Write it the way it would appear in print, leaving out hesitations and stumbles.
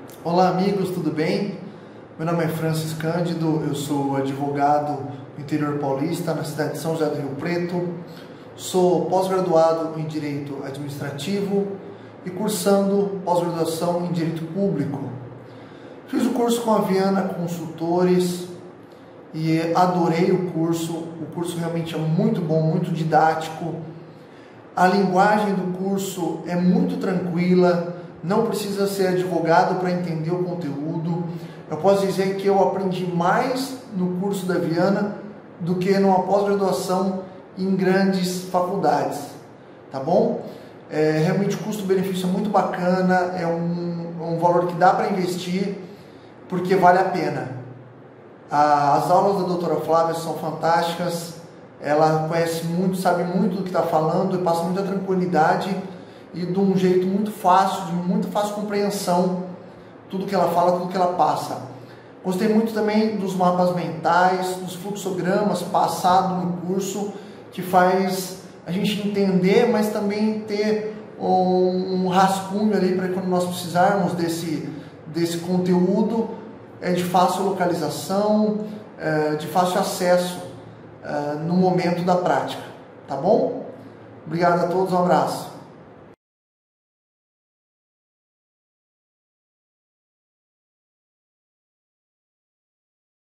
Olá amigos, tudo bem? Meu nome é Francis Cândido, eu sou advogado no interior paulista, na cidade de São José do Rio Preto. Sou pós-graduado em Direito Administrativo e cursando pós-graduação em Direito Público. Fiz o curso com a Viana Consultores e adorei o curso realmente é muito bom, muito didático. A linguagem do curso é muito tranquila, não precisa ser advogado para entender o conteúdo. Eu posso dizer que eu aprendi mais no curso da Viana do que numa pós-graduação em grandes faculdades, tá bom? Realmente o custo-benefício é muito bacana, é um valor que dá para investir, porque vale a pena. As aulas da doutora Flávia são fantásticas, ela conhece muito, sabe muito do que está falando e passa muita tranquilidade e de um jeito muito fácil, de muita fácil compreensão, tudo que ela fala, tudo que ela passa. Gostei muito também dos mapas mentais, dos fluxogramas passado no curso, que faz a gente entender, mas também ter um rascunho ali para quando nós precisarmos desse conteúdo, de fácil localização, de fácil acesso no momento da prática, tá bom? Obrigado a todos, um abraço.